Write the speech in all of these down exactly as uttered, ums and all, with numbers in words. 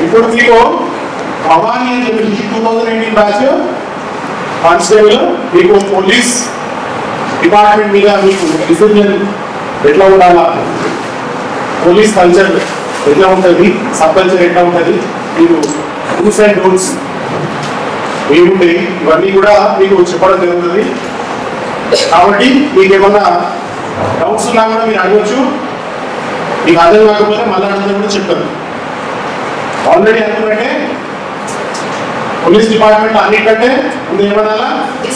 ఇప్పుడు మీకు భవానీ అని చెప్పి two thousand eighteen batch constable మీకు పోలీస్ డిపార్ట్మెంట్ మీద మీకు డిసిప్లిన్ ఎట్లా ఉండాలా, పోలీస్ కల్చర్ ఎట్లా ఉంటుంది, సబ్ కల్చర్ ఎట్లా ఉంటుంది, మీరు రూల్స్ అండ్ రూల్స్ ఏముంటాయి ఇవన్నీ కూడా మీకు చెప్పడం జరుగుతుంది. కాబట్టి మీకు ఏమన్నా డౌట్స్ ఉన్నా కూడా మీరు అడగచ్చు. మీకు అర్థం కాకపోతే మళ్ళీ అర్థం కూడా చెప్తారు. ఆల్రెడీ అనుకున్నట్టే పోలీస్ డిపార్ట్మెంట్ అన్నిటికంటే ముందు ఏమనాలా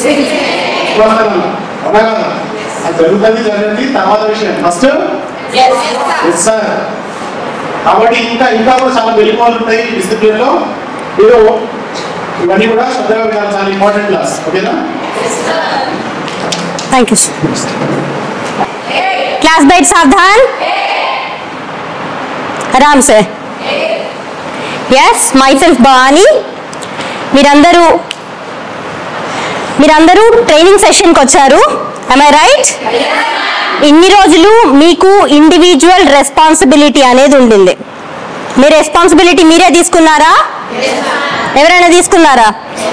అవునా కదా, అది జరుగుతుంది జరగండి తర్వాత విషయం ఫస్ట్ ఎస్ సార్. కాబట్టి ఇంకా ఇంకా కూడా చాలా వెలుగులు ఉంటాయి డిసిప్లిన్ లో. మీరు ఇవన్నీ కూడా శ్రద్ధగా వినాలి, చాలా ఇంపార్టెంట్ క్లాస్. ఓకేనా? Thank you sir. క్లాస్ बैठ सावधान आराम से. Yes myself Bhavani. మీరందరూ మీరందరూ ట్రైనింగ్ సెషన్కి వచ్చారు. am I right? ఇన్ని రోజులు మీకు ఇండివిజువల్ రెస్పాన్సిబిలిటీ అనేది ఉండింది. మీ రెస్పాన్సిబిలిటీ మీరే తీసుకున్నారా? ఎవరైనా తీసుకున్నారా?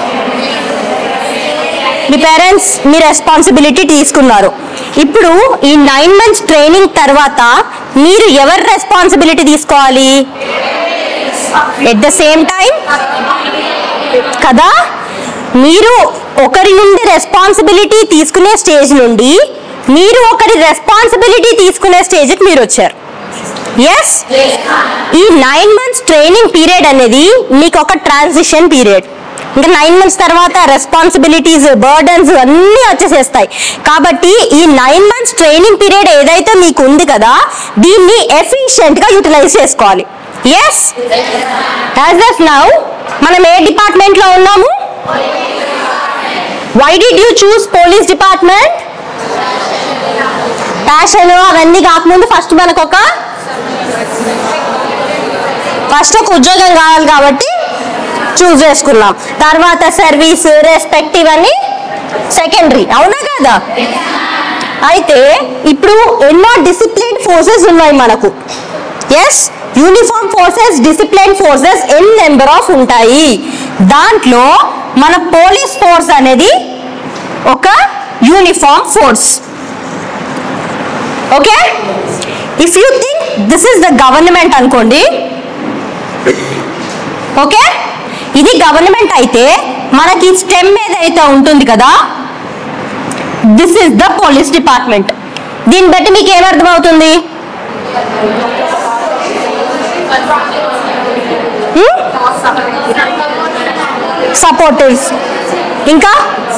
మీ పేరెంట్స్ మీ రెస్పాన్సిబిలిటీ తీసుకున్నారు. ఇప్పుడు ఈ నైన్ మంత్స్ ట్రైనింగ్ తర్వాత మీరు ఎవరి రెస్పాన్సిబిలిటీ తీసుకోవాలి? ఎట్ ద సేమ్ టైం కదా, మీరు ఒకరి నుండి రెస్పాన్సిబిలిటీ తీసుకునే స్టేజ్ నుండి మీరు ఒకరి రెస్పాన్సిబిలిటీ తీసుకునే స్టేజ్కి మీరు వచ్చారు. ఎస్, ఈ నైన్ మంత్స్ ట్రైనింగ్ పీరియడ్ అనేది మీకు ఒక ట్రాన్సిషన్ పీరియడ్. ఇంకా నైన్ మంత్స్ తర్వాత రెస్పాన్సిబిలిటీస్, బర్డన్స్ అన్నీ వచ్చేసేస్తాయి. కాబట్టి ఈ నైన్ మంత్స్ ట్రైనింగ్ పీరియడ్ ఏదైతే మీకు ఉంది కదా, దీన్ని ఎఫిషియెంట్ గా యూటిలైజ్ చేసుకోవాలి. ఎస్, యాజ్ ఆఫ్ నౌ మనం ఏ డిపార్ట్మెంట్ లో ఉన్నాము? Why did you choose police department? Passion అవన్నీ కాకముందు ఫస్ట్ మనకు ఒక ఫస్ట్ ఒక ఉద్యోగం కావాలి కాబట్టి చూస్ చేసుకున్నాం. తర్వాత సర్వీస్, రెస్పెక్ట్ ఇవన్నీ సెకండరీ. అవునా కదా? అయితే ఇప్పుడు ఎన్నో డిసిప్లిన్ ఫోర్సెస్ ఉన్నాయి మనకు. Yes, uniform forces, discipline forces n number of ఉంటాయి. దాంట్లో మన పోలీస్ ఫోర్స్ అనేది ఒక uniform force. Okay, if you think this is the government అనుకోండి. ఓకే, ఇది గవర్నమెంట్ అయితే మనకి స్టెమ్ ఏదైతే ఉంటుంది కదా, this is the police department. దీన్ని బట్టి మీకు ఏమర్థమవుతుంది? సపోర్టివ్స్, ఇంకా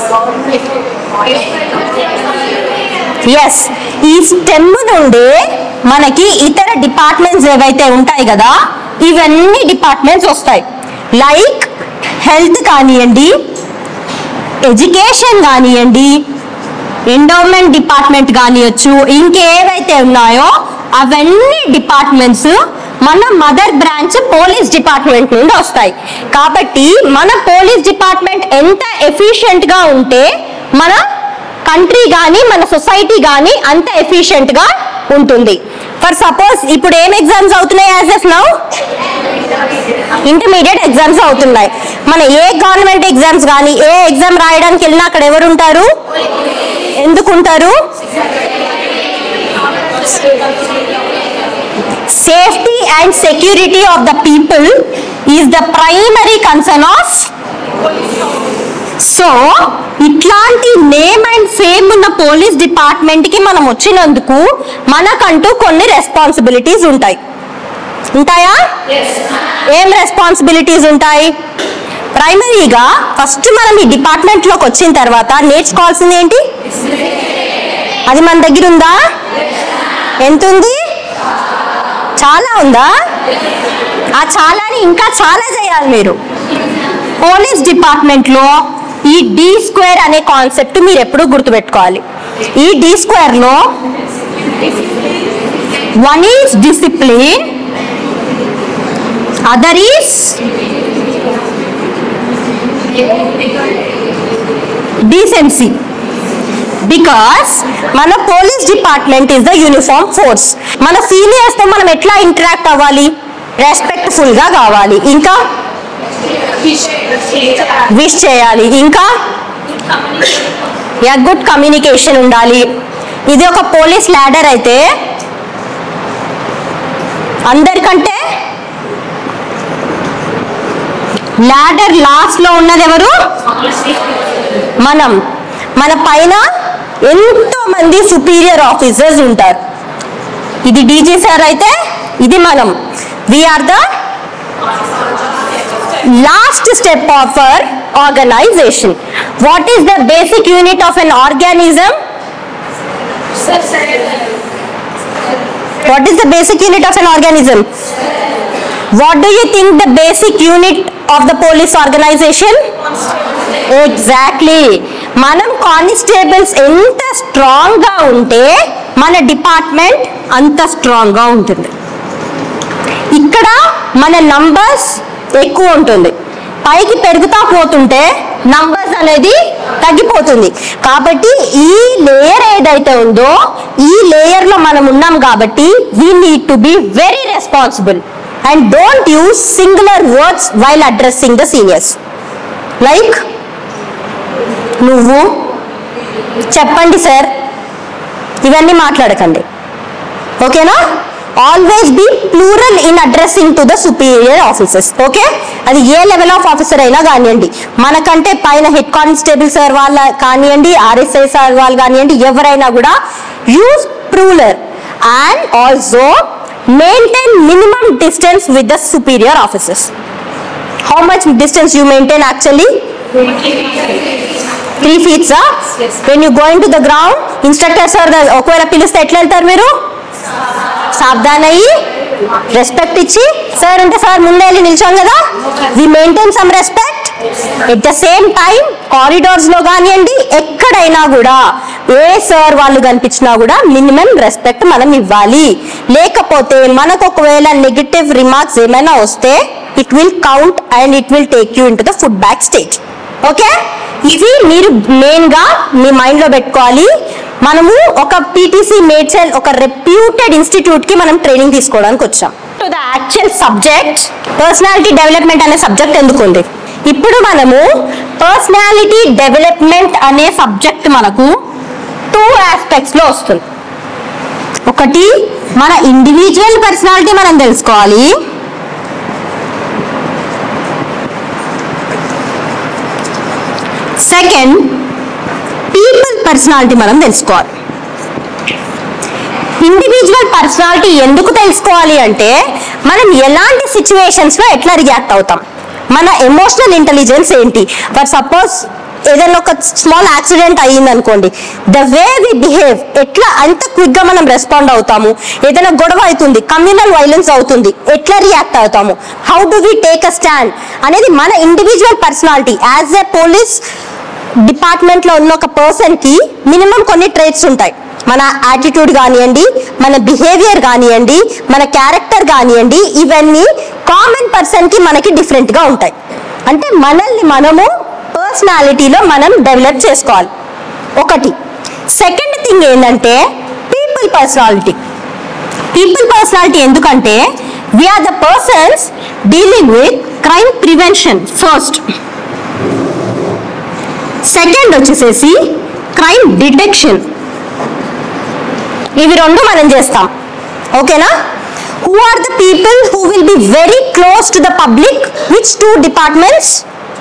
ఎస్, ఈ స్టెమ్ నుండి మనకి ఇతర డిపార్ట్మెంట్స్ ఏవైతే ఉంటాయి కదా, ఇవన్నీ డిపార్ట్మెంట్స్ వస్తాయి. లైక్ హెల్త్ కానివ్వండి, ఎడ్యుకేషన్ కానివ్వండి, ఎండోమెంట్ డిపార్ట్మెంట్ కానివచ్చు, ఇంకేవైతే ఉన్నాయో అవన్నీ డిపార్ట్మెంట్స్ మన మదర్ బ్రాంచ్ పోలీస్ డిపార్ట్మెంట్ నుండి వస్తాయి. కాబట్టి మన పోలీస్ డిపార్ట్మెంట్ ఎంత ఎఫిషియెంట్ గా ఉంటే మన కంట్రీ కానీ మన సొసైటీ కానీ అంత ఎఫిషియెంట్ గా ఉంటుంది. ఫర్ సపోజ్ ఇప్పుడు ఏం ఎగ్జామ్స్ అవుతున్నాయి? As of now intermediate exams అవుతున్నాయి. మన ఏ గవర్నమెంట్ ఎగ్జామ్స్ కానీ ఏ ఎగ్జామ్ రాయడానికి వెళ్ళినా అక్కడ ఎవరు ఉంటారు? ఎందుకు ఉంటారు? Safety and security of the people is the primary concern of. So ఇట్లాంటి నేమ్ అండ్ ఫేమ్ ఉన్న పోలీస్ డిపార్ట్మెంట్ కి మనం వచ్చినందుకు మనకంటూ కొన్ని రెస్పాన్సిబిలిటీస్ ఉంటాయి. ఉంటాయా? ఏం రెస్పాన్సిబిలిటీస్ ఉంటాయి? ప్రైమరీగా ఫస్ట్ మనం ఈ డిపార్ట్మెంట్ లోకి వచ్చిన తర్వాత నేర్చుకోవాల్సింది ఏంటి? అది మన దగ్గర ఉందా? ఎంత ఉంది? చాలా ఉందా? ఆ చాలాని ఇంకా చాలా చేయాలి మీరు. పోలీస్ డిపార్ట్మెంట్ లో ఈ డి స్క్వేర్ అనే కాన్సెప్ట్ మీరు ఎప్పుడు గుర్తుపెట్టుకోవాలి. ఈ డి స్క్వేర్ లో one is discipline, other is decency. Because మన police department is the uniform force. మన సీనియర్స్ తో మనం ఎట్లా ఇంటరాక్ట్ అవ్వాలి? రెస్పెక్ట్ఫుల్ గా కావాలి, ఇంకా విష్ చేయాలి, ఇంకా యా గుడ్ కమ్యూనికేషన్ ఉండాలి. ఇది ఒక పోలీస్ ల్యాడర్ అయితే అందరికంటే ల్యాడర్ లాస్ట్ లో ఉన్నది ఎవరు? మనం. మన పైన ఎంతో మంది సుపీరియర్ ఆఫీసర్స్ ఉంటారు. ఇది డీజీ సార్ అయితే ఇది మనం. We are the last step of our organization. What is the basic unit of an organism? What is the basic unit of an organism? What do you think the basic unit of the police organization? Exactly. మనం constables ఎంత strong గా ఉంటే మన department అంత strong గా ఉంటుంది. ఇక్కడ మన నంబర్స్ ఎక్కువ ఉంటుంది, పైకి పెరుగుతా పోతుంటే నంబర్స్ అనేది తగ్గిపోతుంది. కాబట్టి ఈ లేయర్ ఏదైతే ఉందో ఈ లేయర్ లో మనం ఉన్నాం కాబట్టి we need to be very responsible and don't use singular words while addressing the seniors. Like నువ్వు, చెప్పండి సార్, ఇవన్నీ మాట్లాడకండి. ఓకేనా? Always be plural in addressing to the superior officers. Okay, అది ఏ లెవెల్ ఆఫ్ ఆఫీసర్ అయినా కానివ్వండి, మనకంటే పైన హెడ్ కానిస్టేబుల్ సార్ వాళ్ళ కానివ్వండి, ఆర్ఎస్ఐ సార్ వాళ్ళు కానివ్వండి, ఎవరైనా కూడా use plural and also maintain minimum distance with the superior officers. How much distance you maintain actually? Three feets. When you going to the ground instructor sir ఒకవేళ పిలిస్తే ఎట్లా వెళ్తారు మీరు? సావధాన్ అయ్యి రెస్పెక్ట్ ఇచ్చి, సార్ అంటే సార్ ముందే వెళ్ళి నిల్చోం కదా, we maintain some respect. At the same time corridors లో కానివ్వండి ఎక్కడైనా కూడా ఏ సార్ వాళ్ళు కనిపించినా కూడా మినిమం రెస్పెక్ట్ మనం ఇవ్వాలి. లేకపోతే మనకు ఒకవేళ నెగటివ్ రిమార్క్స్ ఏమైనా వస్తే it will count and it will take you into the food back stage. Okay, ఇది మీరు మెయిన్ గా మీ మైండ్ లో పెట్టుకోవాలి. మనము ఒక పీటీసీ మేడ్చల్ ఒక రెప్యూటెడ్ ఇన్స్టిట్యూట్ కి మనం ట్రైనింగ్ తీసుకోవడానికి వచ్చాం. To the actual subject personality development అనే సబ్జెక్ట్ ఎందుకు ఉంది? ఇప్పుడు మనము పర్సనాలిటీ డెవలప్మెంట్ అనే సబ్జెక్ట్ మనకు టూ ఆస్పెక్ట్స్ లో వస్తుంది. ఒకటి మన ఇండివిజువల్ పర్సనాలిటీ మనం తెలుసుకోవాలి, సెకండ్ పీపుల్ పర్సనాలిటీ మనం తెలుసుకోవాలి. ఇండివిజువల్ పర్సనాలిటీ ఎందుకు తెలుసుకోవాలి అంటే మనం ఎలాంటి సిచ్యువేషన్స్ లో ఎట్లా రియాక్ట్ అవుతాం, మన ఎమోషనల్ ఇంటెలిజెన్స్ ఏంటి. ఫర్ సపోజ్ ఏదైనా ఒక స్మాల్ యాక్సిడెంట్ అయ్యింది అనుకోండి, ద వే వి బిహేవ్, ఎట్లా అంత క్విక్ గా మనం రెస్పాండ్ అవుతాము. ఏదైనా గొడవ అవుతుంది, కమ్యూనల్ వైలెన్స్ అవుతుంది, ఎట్లా రియాక్ట్ అవుతాము, how do we take a stand అనేది మన individual personality. As a police department లో ఉన్న ఒక పర్సన్ కి మినిమం కొన్ని ట్రేట్స్ ఉంటాయి. మన యాటిట్యూడ్ కానివ్వండి, మన బిహేవియర్ కానివ్వండి, మన క్యారెక్టర్ కానివ్వండి, ఇవన్నీ కామన్ పర్సన్ కి మనకి డిఫరెంట్ గా ఉంటాయి. అంటే మనల్ని మనము పర్సనాలిటీలో మనం డెవలప్ చేసుకోవాలి ఒకటి. సెకండ్ థింగ్ ఏంటంటే పీపుల్ పర్సనాలిటీ. పీపుల్ పర్సనాలిటీ ఎందుకంటే we are the persons dealing with crime prevention first. Second వచ్చేసేసి క్రైమ్ డిటెక్షన్. ఇవి రెండు మనం చేస్తాం. ఓకేనా? Who are the people who will be very close to the public? Which two departments?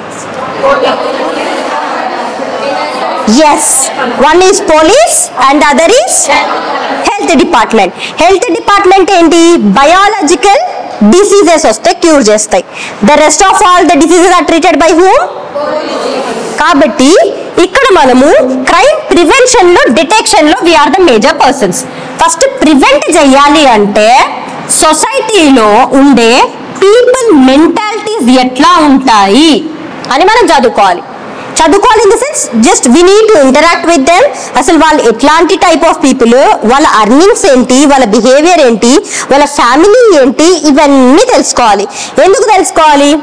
Yes, one is police and the other is health department. Health department ఏంటి? Biological diseases వస్తే cure చేస్తాయి. The rest of all the diseases are treated by whom? కాబట్టి ఇక్కడ మనము crime prevention లో detection లో we are the major persons. First prevent చేయాలి అంటే సొసైటీలో ఉండే పీపుల్ మెంటాలిటీస్ ఎట్లా ఉంటాయి అని మనం చదువుకోవాలి. చదువుకోవాలి in the sense just we need to interact with them. అసలు వాళ్ళు ఎట్లాంటి టైప్ ఆఫ్ పీపుల్, వాళ్ళ అర్నింగ్స్ ఏంటి, వాళ్ళ బిహేవియర్ ఏంటి, వాళ్ళ ఫ్యామిలీ ఏంటి, ఇవన్నీ తెలుసుకోవాలి. ఎందుకు తెలుసుకోవాలి?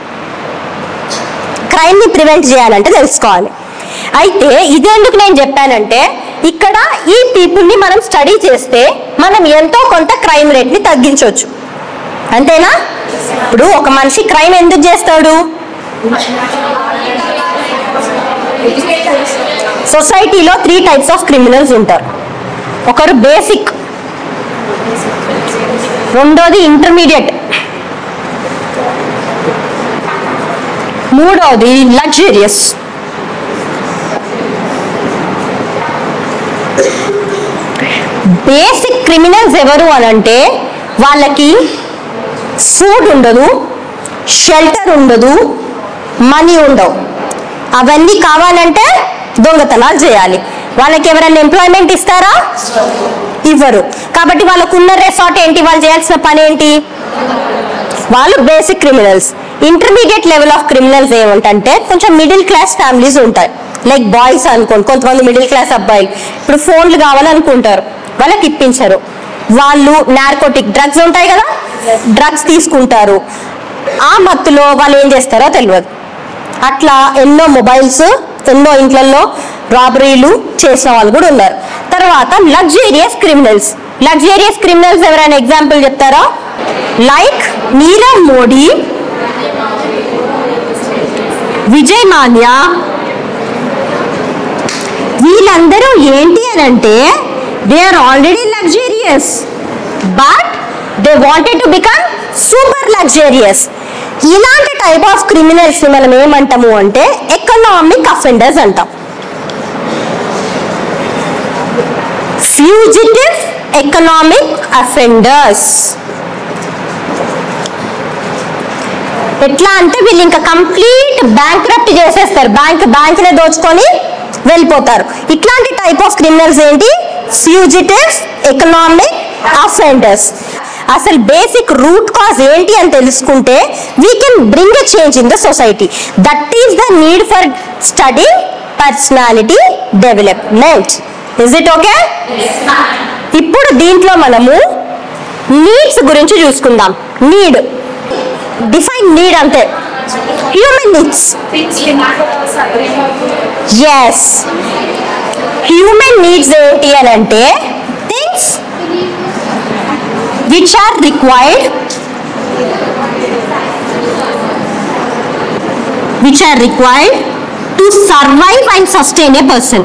క్రైమ్ ని ప్రివెంట్ చేయాలంటే తెలుసుకోవాలి. అయితే ఇదెందుకు నేను చెప్పానంటే ఇక్కడ ఈ పీపుల్ ని మనం స్టడీ చేస్తే మనం ఎంతో కొంత క్రైమ్ రేట్ ని తగ్గించవచ్చు. అంతేనా? ఇప్పుడు ఒక మనిషి క్రైమ్ ఎందుకు చేస్తాడు? సొసైటీలో త్రీ టైప్స్ ఆఫ్ క్రిమినల్స్ ఉంటారు. ఒకరు బేసిక్, రెండోది ఇంటర్మీడియట్, మూడోది లగ్జరియస్. బేసిక్ క్రిమినల్స్ ఎవరు అని అంటే వాళ్ళకి ఫుడ్ ఉండదు, షెల్టర్ ఉండదు, మనీ ఉండవు. అవన్నీ కావాలంటే దొంగతనాలు చేయాలి. వాళ్ళకి ఎవరైనా ఎంప్లాయ్మెంట్ ఇస్తారా? ఇవ్వరు. కాబట్టి వాళ్ళకున్న రెసార్ట్ ఏంటి? వాళ్ళు చేయాల్సిన పని ఏంటి? వాళ్ళు basic criminals. Intermediate level of criminals ఏమంటే కొంచెం మిడిల్ క్లాస్ ఫ్యామిలీస్ ఉంటాయి. లైక్ బాయ్స్ అనుకోండి, కొంతమంది మిడిల్ క్లాస్ అబ్బాయిలు ఇప్పుడు ఫోన్లు కావాలనుకుంటారు, వాళ్ళకి ఇప్పించరు. వాళ్ళు నార్కోటిక్ డ్రగ్స్ ఉంటాయి కదా, డ్రగ్స్ తీసుకుంటారు. ఆ మత్తులో వాళ్ళు ఏం చేస్తారో తెలియదు. అట్లా ఎన్నో మొబైల్స్, ఎన్నో ఇంట్లలో రాబరీలు చేసిన వాళ్ళు కూడా ఉన్నారు. తర్వాత లగ్జరియస్ క్రిమినల్స్. లగ్జరియస్ క్రిమినల్స్ ఎవరైనా ఎగ్జాంపుల్ చెప్తారా? లైక్ నీరవ్ మోడీ, విజయ్ మాల్యా. వీళ్ళందరూ ఏంటి అని అంటే they are already luxurious but they wanted to become super luxurious. ఇలాంటి టైప్ ఆఫ్ క్రిమినల్స్ మనం ఏమంటాము అంటే ఎకనామిక్ అఫెండర్స్ అంటాం. Fugitive economic offenders. ఎట్లా అంటే వీళ్ళు ఇంకా కంప్లీట్ బ్యాంక్రప్ట్ చేసేస్తారు, బ్యాంక్ బ్యాంక్ నే దోచుకొని వెళ్ళిపోతారు. ఇట్లాంటి టైప్ ఆఫ్ క్రిమినల్స్ ఏంటి? Fugitive economic offenders. అసలు బేసిక్ రూట్ కాజ్ ఏంటి అని తెలుసుకుంటే we can bring a change in the society. That is the need for study personality development. Is it okay? ఇప్పుడు దీంట్లో మనము నీడ్స్ గురించి చూసుకుందాం. నీడ్, డిఫైన్ నీడ్ అంటే human needs. Yes, human needs ఏంటి అని అంటే things which are required which are required to survive and sustain a person.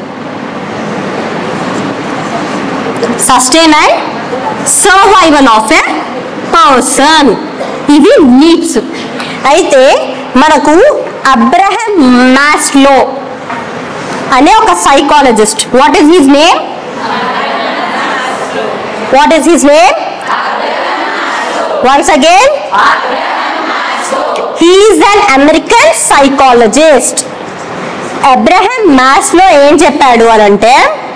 Sustain and survival of a person. ఇవి నీడ్స్. అయితే మనకు అబ్రహం మాస్లో అనే ఒక psychologist, what is his name? What is his name? Once again, he is an American psychologist. Abraham Maslow ఏం చెప్పాడు అని అంటే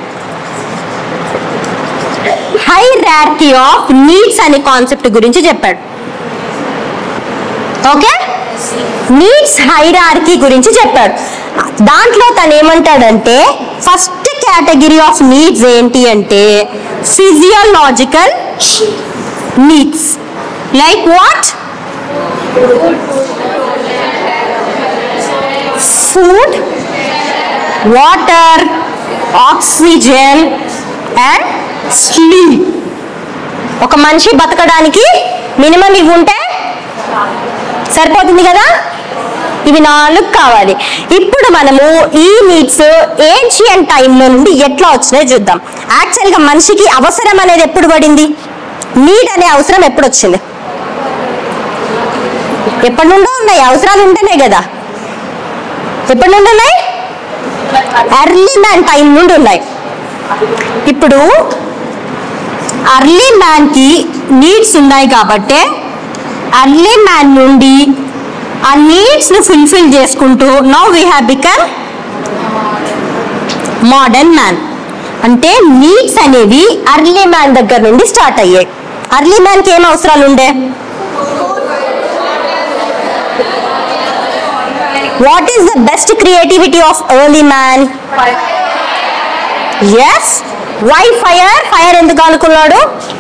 hierarchy of needs అనే కాన్సెప్ట్ గురించి చెప్పాడు. ఓకే, నీడ్స్ హైరార్కీ గురించి చెప్పాడు. దాంట్లో తను ఏమంటాడంటే ఫస్ట్ కేటగిరీ ఆఫ్ నీడ్స్ ఏంటి అంటే physiological needs. Like what? Food, water, oxygen and sleep. ఒక మనిషి బతకడానికి మినిమం ఇవి ఉంటే సరిపోతుంది కదా, ఇవి నాలుగు కావాలి. ఇప్పుడు మనము ఈ నీడ్స్ ఏన్షియంట్ టైంలో నుండి ఎట్లా వచ్చినాయో చూద్దాం. యాక్చువల్గా మనిషికి అవసరం అనేది ఎప్పుడు పడింది? నీడ్ అనే అవసరం ఎప్పుడు వచ్చింది? ఎప్పటి నుండో ఉన్నాయి, అవసరాలు ఉంటేనే కదా. ఎప్పటి నుండి ఉన్నాయి? ఎర్లీ మ్యాన్ టైం నుండి ఉన్నాయి. ఇప్పుడు అర్లీ మ్యాన్ కి నీడ్స్ ఉన్నాయి కాబట్టి అర్లీ మ్యాన్ నుండి ఆ నీడ్స్ ను ఫుల్ఫిల్ చేసుకుంటూ now we have become modern man. అంటే నీడ్స్ అనేవి అర్లీ మ్యాన్ దగ్గర నుండి స్టార్ట్ అయ్యాయి. అర్లీ మ్యాన్ కి ఏం అవసరాలు ఉండే? What is the best creativity of early man? Yes, why fire? Fire ఎందుకు అనుకున్నాడు?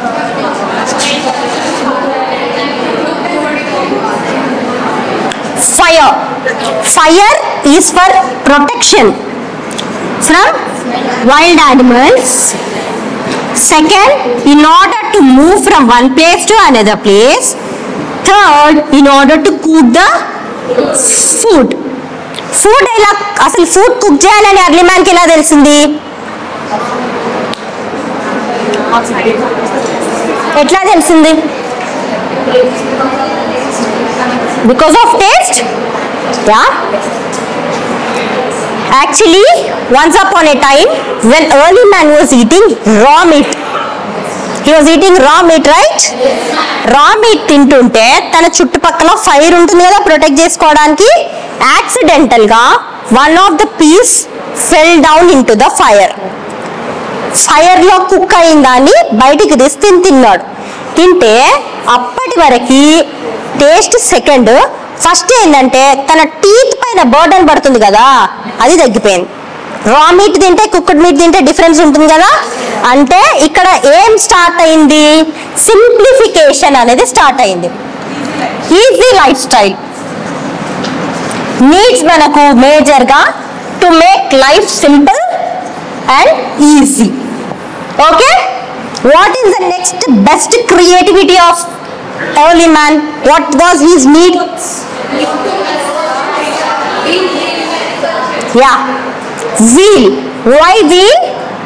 Fire fire is for protection from wild animals. Second, in order to move from one place to another place. Third in order to cook the food. Food ఎలా అసలు food cook చేయాలని early మ్యాన్కి ఎలా తెలిసింది? ఎట్లా తెలిసింది? Because of taste. Yeah, actually once upon a time when early man was eating raw meat, he was eating raw meat, right? raw meat తింటుంటే తన చుట్టుపక్కల ఫైర్ ఉంటుంది కదా ప్రొటెక్ట్ చేసుకోవడానికి, యాక్సిడెంటల్ గా one of the piece fell down into the fire. Fire లో cook అయిందాన్ని బయటికి తీసి తిని తిన్నాడు. తింటే అప్పటి వరకు టేస్ట్ సెకండ్, ఫస్ట్ ఏంటంటే తన టీత్ పైన బర్డన్ పడుతుంది కదా, అది తగ్గిపోయింది. రా మీట్ తింటే కుక్డ్ మీట్ తింటే డిఫరెన్స్ ఉంటుంది కదా. అంటే ఇక్కడ ఏం స్టార్ట్ అయింది? సింప్లిఫికేషన్ అనేది స్టార్ట్ అయింది. ఈజీ లైఫ్ స్టైల్ నీడ్స్ మనకు మేజర్ గా to make life simple and easy. Okay, what is the next best creativity of early man? What was his need? Yeah, wheel. Why wheel?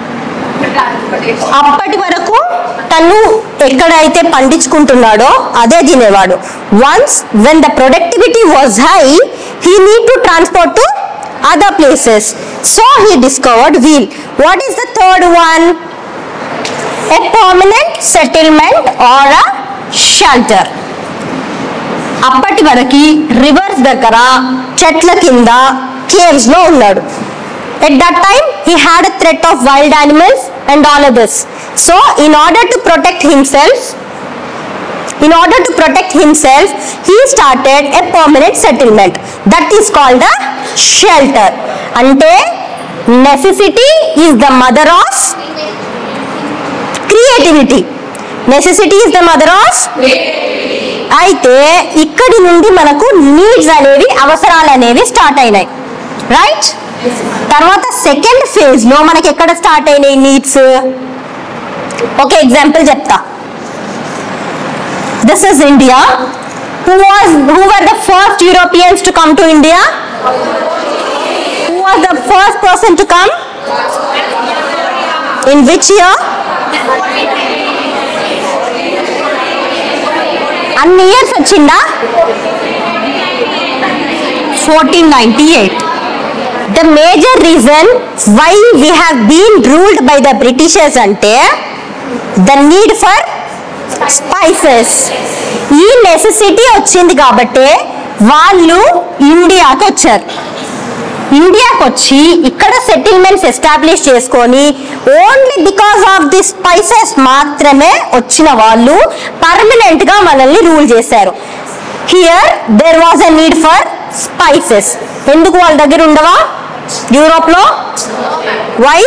అప్పటి వరకు తను ఎక్కడైతే పండించుకుంటున్నాడో అదే తినేవాడు. Once when the productivity was high, he need to transport to other places, so he discovered wheel. What is the third one? A permanent settlement or a shelter. అప్పటి వరకు rivers దగ్గర చెట్ల కింద కేవ్స్ లో ఉన్నాడు. At that time he had a threat of wild animals and all others. So in order to protect himself in order to protect himself he started a permanent settlement that is called the shelter. అంటే necessity is the mother of creativity. Necessity is the mother of. అయితే ఇక్కడి నుండి మనకు needs అనేవి, అవసరాలు అనేవి start అయినాయి, right? తర్వాత సెకండ్ ఫేజ్ లో మనకి ఎక్కడ స్టార్ట్ అయినాయి నీడ్స్? ఓకే, ఎగ్జాంపుల్ చెప్తా. This is India. Who was who were the first Europeans to come to India? Who was the first person to come? In which year? అన్ని years వచ్చిందా? fourteen ninety-eight. The major reason why we have been ruled by the Britishers అంటే the need for spices. ఈ necessity వచ్చింది కాబట్టి వాళ్ళు ఇండియాకి వచ్చారు. ఇండియాకి వచ్చి ఇక్కడ సెటిల్మెంట్స్ ఎస్టాబ్లిష్ చేసుకొని only because of the spices మాత్రమే వచ్చిన వాళ్ళు పర్మనెంట్ గా మనల్ని రూల్ చేశారు. Here there was a need for spices. ఎందుకు వాళ్ళ దగ్గర ఉండవా యూరోప్ లో? Why?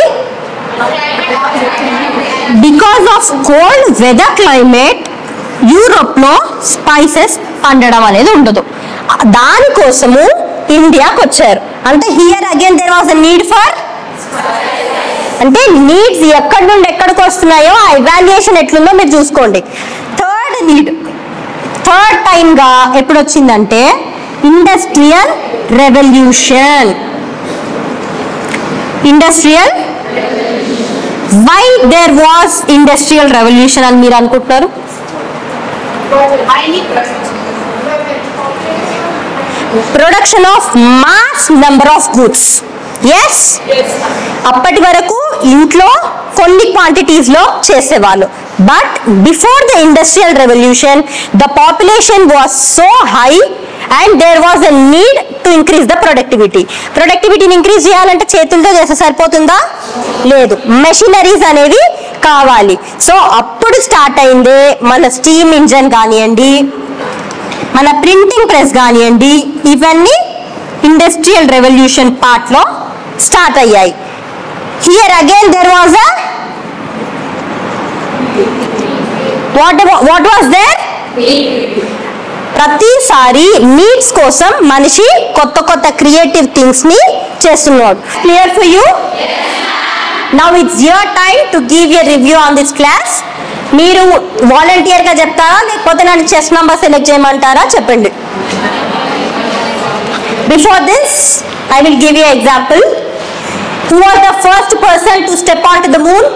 Because of cold weather climate Europe లో స్పైసెస్ పండడం అనేది ఉండదు. దానికోసము ఇండియాకి వచ్చారు. అంటే here again there was a need for. అంటే నీడ్స్ ఎక్కడి నుండి ఎక్కడికి వస్తున్నాయో ఆ ఎవాల్యుయేషన్ ఎట్లుందో మీరు చూసుకోండి. థర్డ్ నీడ్ థర్డ్ టైం గా ఎప్పుడు వచ్చిందంటే industrial revolution. Industrial why there was industrial revolution అని మీరు అనుకుంటున్నారు? Production of mass number of goods. Yes, అప్పటి వరకు ఇంట్లో కొన్ని క్వాంటిటీస్ లో చేసేవాళ్ళు. But before the industrial revolution the population was so high and there was a need to increase the productivity. ప్రొడక్టివిటీని ఇంక్రీజ్ చేయాలంటే చేతులతో చేస్తే సరిపోతుందా? లేదు, మెషినరీస్ అనేవి కావాలి. సో అప్పుడు స్టార్ట్ అయిందే మన స్టీమ్ ఇంజన్ కానివ్వండి, మన ప్రింటింగ్ ప్రెస్ కానివ్వండి, ఇవన్నీ ఇండస్ట్రియల్ రెవల్యూషన్ పార్ట్ లో స్టార్ట్ అయ్యాయి. Here again there was a what what was there? ప్రతిసారి నీడ్స్ కోసం మనిషి కొత్త కొత్త క్రియేటివ్ థింగ్స్ ని చేస్తున్నాడు. Clear for you? Now it's your time to give a review on this class. మీరు వాలంటీర్గా చెప్తారా లేకపోతే నన్ను చెస్ నంబర్ సెలెక్ట్ చేయమంటారా చెప్పండి. Before this I will give you example. Who was the first person to step on to the moon?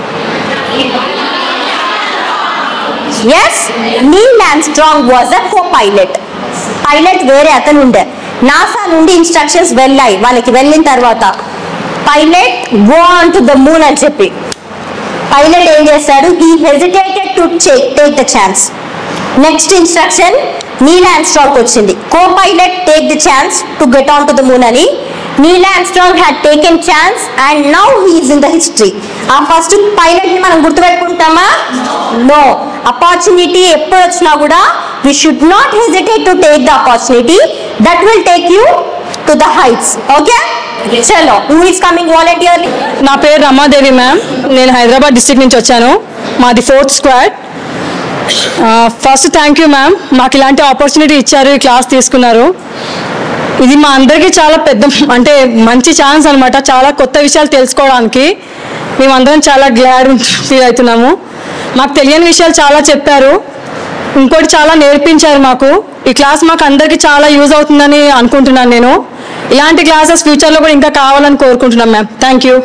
Yes, Neil Armstrong was a co pilot. Pilot వేరే అతను ఉండే. నాసా నుండి ఇన్స్ట్రక్షన్స్ వెళ్ళాయి వాళ్ళకి. వెళ్ళిన తర్వాత pilot go on to the moon అని చెప్పి పైలట్ ఏం చేశాడు? He hesitated to take the chance. Next instruction Neil Armstrong వచ్చింది, co pilot take the chance to get on to the moon అని. Neil Armstrong had taken chance and now he is in the history. ఆ first pilot ని మనం గుర్తుపెట్టుకుంటామా? No. Opportunity ఎప్పుడు వచ్చినా కూడా we should not hesitate to take the opportunity that will take you to the heights. Okay? చలో, who is coming voluntarily? నా పేరు Ramadevi ma'am. నేను హైదరాబాద్ డిస్ట్రిక్ట్ నుంచి వచ్చాను. మాది fourth squad. First thank you ma'am, మాకు ఇలాంటి ఆపర్చునిటీ ఇచ్చారు, ఈ క్లాస్ తీసుకున్నారు. ఇది మా అందరికీ చాలా పెద్ద అంటే మంచి ఛాన్స్ అనమాట, చాలా కొత్త విషయాలు తెలుసుకోవడానికి. మేమందరం చాలా గ్లాడ్ ఫీల్ అవుతున్నాము. మాకు తెలియని విషయాలు చాలా చెప్పారు, ఇంకోటి చాలా నేర్పించారు మాకు. ఈ క్లాస్ మాకు అందరికీ చాలా యూజ్ అవుతుందని అనుకుంటున్నాను నేను. ఇలాంటి క్లాసెస్ ఫ్యూచర్లో కూడా ఇంకా కావాలని కోరుకుంటున్నాం మ్యామ్. Thank you.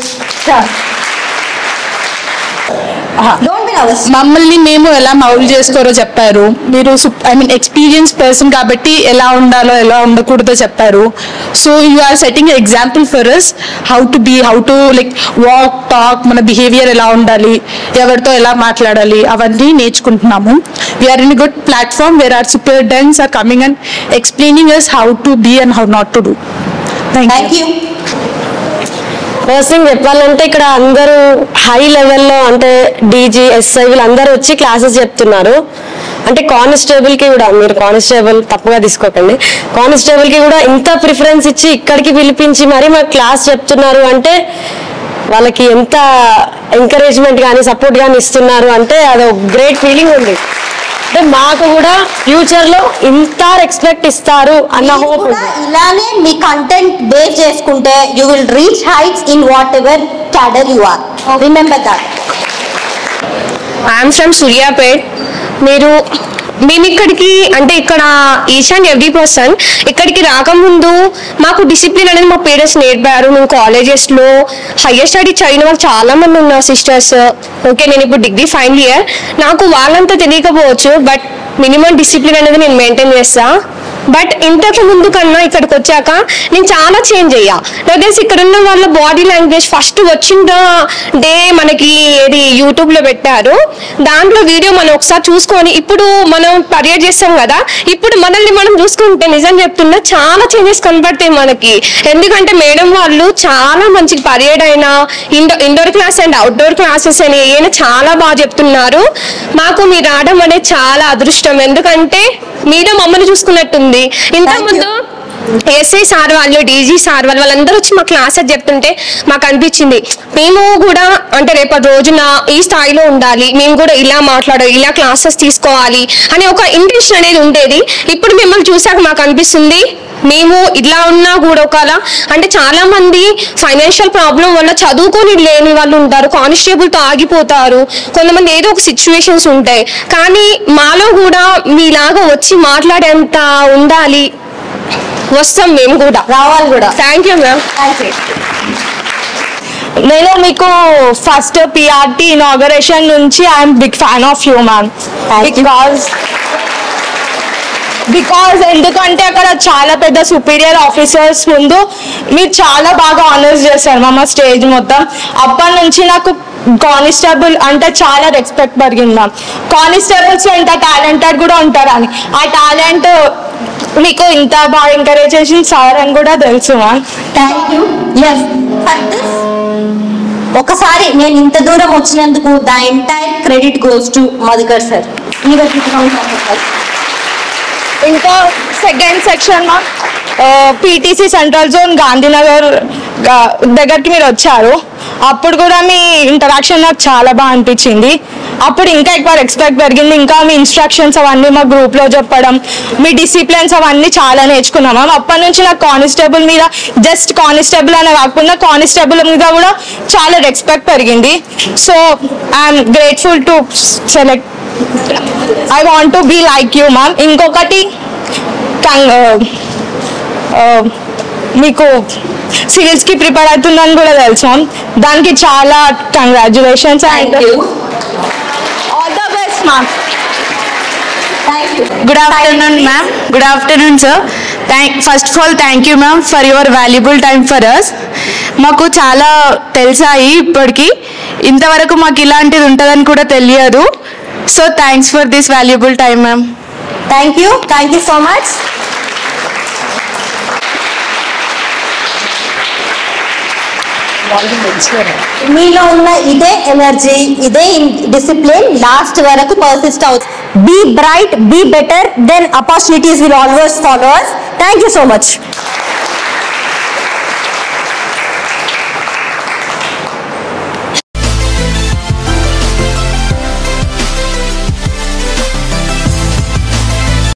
మమ్మల్ని మేము ఎలా మౌల్ చేసుకోరో చెప్పారు. మీరు ఐ మీన్ ఎక్స్పీరియన్స్ పర్సన్ కాబట్టి ఎలా ఉండాలో ఎలా ఉండకూడదో చెప్పారు. So you are setting example for us how to be, how to like walk talk, మన బిహేవియర్ ఎలా ఉండాలి, ఎవరితో ఎలా మాట్లాడాలి, అవన్నీ నేర్చుకుంటున్నాము. We are in good platform where are superintendents are coming and explaining us how to be and how not to do. Thank you. First thing చెప్పాలంటే ఇక్కడ అందరూ హై లెవెల్లో అంటే డీజీ ఎస్ఐ వీళ్ళందరూ వచ్చి క్లాసెస్ చెప్తున్నారు. అంటే కానిస్టేబుల్కి కూడా, మీరు కానిస్టేబుల్ తప్పుగా తీసుకోకండి, కానిస్టేబుల్కి కూడా ఇంత ప్రిఫరెన్స్ ఇచ్చి ఇక్కడికి పిలిపించి మరి మాకు క్లాస్ చెప్తున్నారు అంటే వాళ్ళకి ఎంత ఎంకరేజ్మెంట్ కానీ సపోర్ట్ కానీ ఇస్తున్నారు అంటే అది ఒక గ్రేట్ ఫీలింగ్ ఉంది. అంటే మాకు కూడా ఫ్యూచర్ లో ఇంత రెస్పెక్ట్ ఇస్తారు అన్న హోప్. ఇలానే మీ కంటెంట్ బేస్ చేసుకుంటే you will reach heights in whatever cadre you are. Remember that. I'm from Suryapet. మీరు మేము ఇక్కడికి అంటే ఇక్కడ ఈచ్ అండ్ ఎవ్రీ పర్సన్ ఇక్కడికి రాకముందు మాకు డిసిప్లిన్ అనేది మా పేరెంట్స్ నేర్పారు. మేము కాలేజెస్లో హయ్యర్ స్టడీ చదివిన వాళ్ళు చాలా మంది ఉన్నారు సిస్టర్స్. ఓకే, నేను ఇప్పుడు డిగ్రీ ఫైనల్ ఇయర్. నాకు వాళ్ళంతా తెలియకపోవచ్చు, బట్ మినిమం డిసిప్లిన్ అనేది నేను మెయింటైన్ చేస్తా. బట్ ఇంతకు ముందు కన్నా ఇక్కడికి వచ్చాక నేను చాలా చేంజ్ అయ్యా. నాకు తెలిసి ఇక్కడ ఉన్న వాళ్ళ బాడీ లాంగ్వేజ్ ఫస్ట్ వచ్చిన డే మనకి ఏది యూట్యూబ్లో పెట్టారు, దాంట్లో వీడియో మనం ఒకసారి చూసుకొని ఇప్పుడు మనం పర్యట్ చేస్తాం కదా, ఇప్పుడు మనల్ని మనం చూసుకుంటే నిజం చెప్తున్నా చాలా చేంజెస్ కనబడతాయి మనకి. ఎందుకంటే మేడం వాళ్ళు చాలా మంచి పర్యట్ అయినా ఇండో indoor class and outdoor classes అని ఏమైనా చాలా బాగా చెప్తున్నారు. మాకు మీరు రావడం అనేది చాలా అదృష్టం, ఎందుకంటే మీరే మమ్మల్ని చూసుకున్నట్టుంది. ఇంతకుముందు ఎస్ఐ సార్ వాళ్ళు, డీజీ సార్ వాళ్ళు వాళ్ళందరూ వచ్చి మా క్లాసెస్ చెప్తుంటే మాకు అనిపించింది మేము కూడా అంటే రేపటి రోజున ఈ స్థాయిలో ఉండాలి, మేము కూడా ఇలా మాట్లాడాలి, ఇలా క్లాసెస్ తీసుకోవాలి అనే ఒక ఇంట్రెస్ట్ అనేది ఉండేది. ఇప్పుడు మిమ్మల్ని చూసాక మాకు అనిపిస్తుంది మేము ఇలా ఉన్నా కూడా ఒకవేళ అంటే చాలా మంది ఫైనాన్షియల్ ప్రాబ్లం వల్ల చదువుకొని లేని వాళ్ళు ఉంటారు, కానిస్టేబుల్తో ఆగిపోతారు, కొంతమంది ఏదో ఒక సిచ్యువేషన్స్ ఉంటాయి. కానీ మాలో కూడా మీలాగా వచ్చి మాట్లాడేంత ఉండాలి, వస్తాం మేము కూడా, రావాలి కూడా. Thank you ma'am. నేను మీకు ఫస్ట్ పిఆర్టీ ఇనాగరేషన్ నుంచి I'm big fan of you ma'am. Because because ఎందుకంటే అక్కడ చాలా పెద్ద సుపీరియర్ ఆఫీసర్స్ ముందు మీరు చాలా బాగా ఆనర్స్ చేశారు మా స్టేజ్ మొత్తం. అప్పటి నుంచి నాకు కానిస్టేబుల్ అంటే చాలా రెస్పెక్ట్ పెరిగింది మ్యామ్. కానిస్టేబుల్స్ ఇంత టాలెంటెడ్ కూడా ఉంటారు అని, ఆ టాలెంట్ మీకు ఇంత బాగా ఎంకరేజ్ చేసిన సార్ అని కూడా తెలుసు మ్యామ్. Thank you. ఒకసారి నేను ఇంత దూరం వచ్చినందుకు the entire credit goes to Madhukar sir. ఇంకా second section ma'am PTC central zone Gandhinagar దగ్గరికి మీరు వచ్చారు. అప్పుడు కూడా మీ ఇంటరాక్షన్ నాకు చాలా బాగా అనిపించింది. అప్పుడు ఇంకా ఎక్కువ రెస్పెక్ట్ పెరిగింది. ఇంకా మీ ఇన్స్ట్రక్షన్స్ అవన్నీ మా గ్రూప్లో చెప్పడం, మీ డిసిప్లిన్స్ అవన్నీ చాలా నేర్చుకున్నాం మ్యామ్. అప్పటి నుంచి నాకు కానిస్టేబుల్ మీద జస్ట్ కానిస్టేబుల్ అనే కాకుండా కానిస్టేబుల్ మీద కూడా చాలా రెస్పెక్ట్ పెరిగింది. So I'm grateful to select I want to be like you ma'am. ఇంకొకటి మీకు సివిల్స్కి ప్రిపేర్ అవుతుందని కూడా తెలుసు మ్యామ్. దానికి చాలా congratulations and all the best ma'am. Good afternoon, ma'am. Good afternoon, sir. Thank, first of all, thank you, ma'am, for your valuable time for us. మాకు చాలా తెలిసాయి ఇప్పటికి, ఇంతవరకు మాకు ఇలాంటిది ఉంటుందని కూడా తెలియదు. So thanks for this valuable time ma'am. Thank you thank you so much. మీలో ఉన్న ఇదే ఎనర్జీ, ఇదే డిసిప్లిన్ లాస్ట్ వరకు పర్సిస్ట్ అవుతుంది. Be bright, be better, then opportunities will always follow us. Thank you so much.